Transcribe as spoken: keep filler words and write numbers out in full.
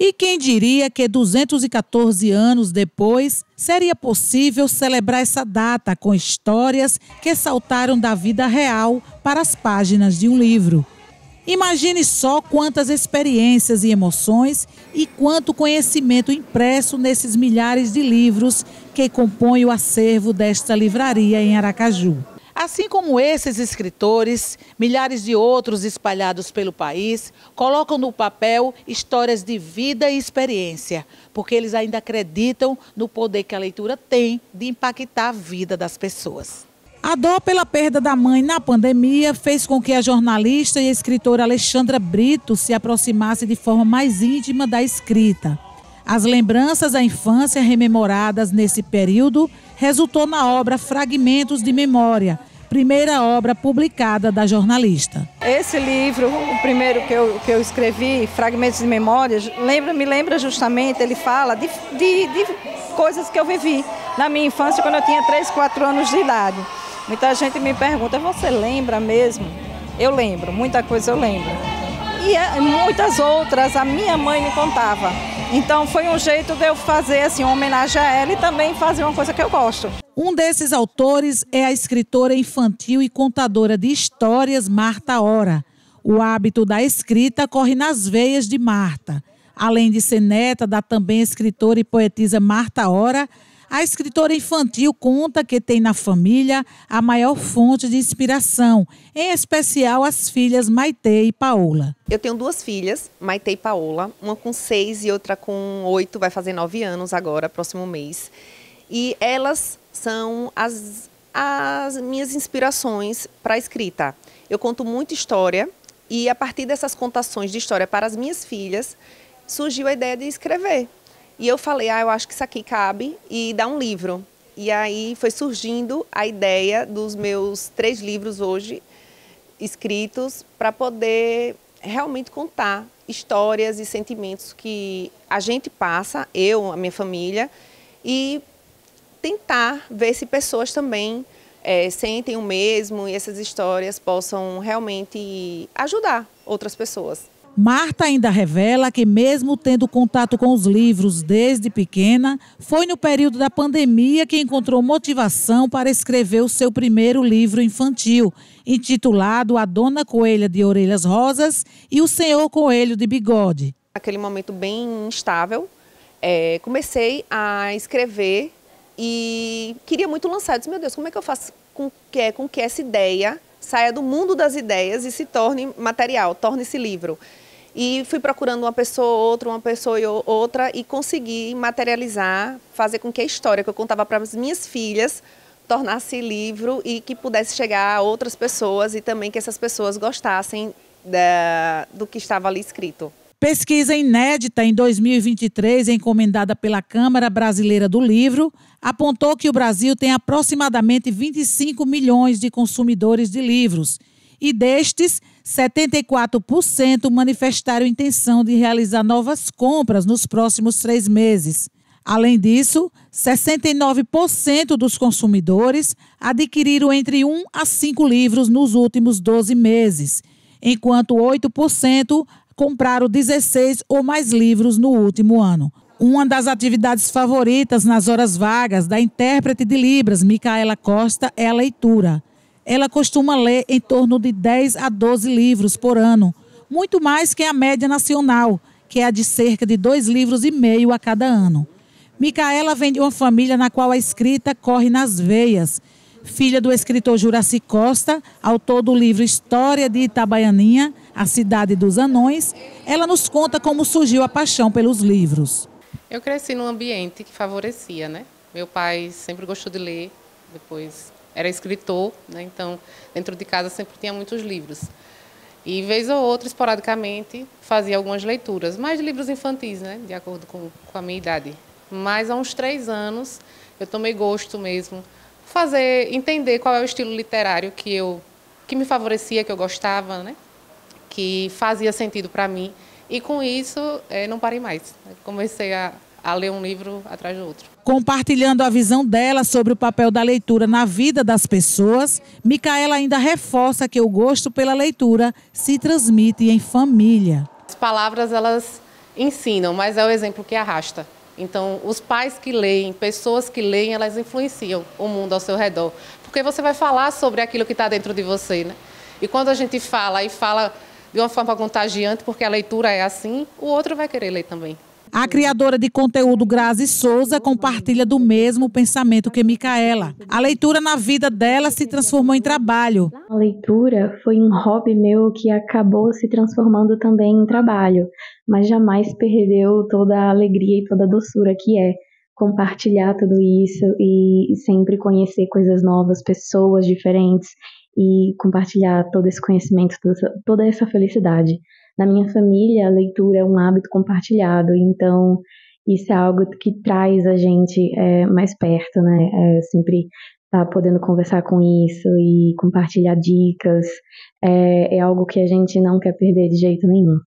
E quem diria que duzentos e quatorze anos depois seria possível celebrar essa data com histórias que saltaram da vida real para as páginas de um livro. Imagine só quantas experiências e emoções e quanto conhecimento impresso nesses milhares de livros que compõem o acervo desta livraria em Aracaju. Assim como esses escritores, milhares de outros espalhados pelo país colocam no papel histórias de vida e experiência, porque eles ainda acreditam no poder que a leitura tem de impactar a vida das pessoas. A dor pela perda da mãe na pandemia fez com que a jornalista e escritora Alexandra Brito se aproximasse de forma mais íntima da escrita. As lembranças da infância rememoradas nesse período resultou na obra Fragmentos de Memória, primeira obra publicada da jornalista. Esse livro, o primeiro que eu, que eu escrevi, Fragmentos de Memória, lembra, me lembra justamente, ele fala de, de, de coisas que eu vivi na minha infância quando eu tinha três, quatro anos de idade. Muita gente me pergunta, você lembra mesmo? Eu lembro, muita coisa eu lembro. E muitas outras a minha mãe me contava. Então foi um jeito de eu fazer assim, uma homenagem a ela e também fazer uma coisa que eu gosto. Um desses autores é a escritora infantil e contadora de histórias Marta Hora. O hábito da escrita corre nas veias de Marta. Além de ser neta da também escritora e poetisa Marta Hora, a escritora infantil conta que tem na família a maior fonte de inspiração, em especial as filhas Maitê e Paola. Eu tenho duas filhas, Maitê e Paola, uma com seis e outra com oito, vai fazer nove anos agora, próximo mês. E elas são as, as minhas inspirações para a escrita. Eu conto muita história e a partir dessas contações de história para as minhas filhas, surgiu a ideia de escrever. E eu falei, ah, eu acho que isso aqui cabe e dá um livro. E aí foi surgindo a ideia dos meus três livros hoje escritos para poder realmente contar histórias e sentimentos que a gente passa, eu, a minha família, e tentar ver se pessoas também é, sentem o mesmo e essas histórias possam realmente ajudar outras pessoas. Marta ainda revela que, mesmo tendo contato com os livros desde pequena, foi no período da pandemia que encontrou motivação para escrever o seu primeiro livro infantil, intitulado A Dona Coelha de Orelhas Rosas e O Senhor Coelho de Bigode. Naquele momento bem instável, é, comecei a escrever e queria muito lançar. Eu disse, meu Deus, como é que eu faço com que, com que essa ideia saia do mundo das ideias e se torne material, torne-se livro. E fui procurando uma pessoa, outra, uma pessoa e outra e consegui materializar, fazer com que a história que eu contava para as minhas filhas tornasse livro e que pudesse chegar a outras pessoas e também que essas pessoas gostassem da, do que estava ali escrito. Pesquisa inédita em dois mil e vinte e três, encomendada pela Câmara Brasileira do Livro, apontou que o Brasil tem aproximadamente vinte e cinco milhões de consumidores de livros e destes, setenta e quatro por cento manifestaram intenção de realizar novas compras nos próximos três meses. Além disso, sessenta e nove por cento dos consumidores adquiriram entre um a cinco livros nos últimos doze meses, enquanto oito por cento compraram dezesseis ou mais livros no último ano. Uma das atividades favoritas nas horas vagas da intérprete de Libras, Micaela Costa, é a leitura. Ela costuma ler em torno de dez a doze livros por ano, muito mais que a média nacional, que é a de cerca de dois livros e meio a cada ano. Micaela vem de uma família na qual a escrita corre nas veias. Filha do escritor Juraci Costa, autor do livro História de Itabaianinha, a cidade dos anões, ela nos conta como surgiu a paixão pelos livros. Eu cresci num ambiente que favorecia, né? Meu pai sempre gostou de ler, depois era escritor, né? Então dentro de casa sempre tinha muitos livros. E vez ou outra, esporadicamente, fazia algumas leituras, mais de livros infantis, né? De acordo com, com a minha idade. Mas há uns três anos eu tomei gosto mesmo, fazer, entender qual é o estilo literário que, eu, que me favorecia, que eu gostava, né? Que fazia sentido para mim. E com isso, é, não parei mais. Comecei a, a ler um livro atrás do outro. Compartilhando a visão dela sobre o papel da leitura na vida das pessoas, Micaela ainda reforça que o gosto pela leitura se transmite em família. As palavras, elas ensinam, mas é o exemplo que arrasta. Então, os pais que leem, pessoas que leem, elas influenciam o mundo ao seu redor. Porque você vai falar sobre aquilo que está dentro de você, né? E quando a gente fala e fala de uma forma contagiante, porque a leitura é assim, o outro vai querer ler também. A criadora de conteúdo Grazi Souza compartilha do mesmo pensamento que Micaela. A leitura na vida dela se transformou em trabalho. A leitura foi um hobby meu que acabou se transformando também em trabalho, mas jamais perdeu toda a alegria e toda a doçura que é compartilhar tudo isso e sempre conhecer coisas novas, pessoas diferentes e compartilhar todo esse conhecimento, toda essa felicidade. Na minha família, a leitura é um hábito compartilhado, então isso é algo que traz a gente é, mais perto, né? É, sempre estar tá podendo conversar com isso e compartilhar dicas, é, é algo que a gente não quer perder de jeito nenhum.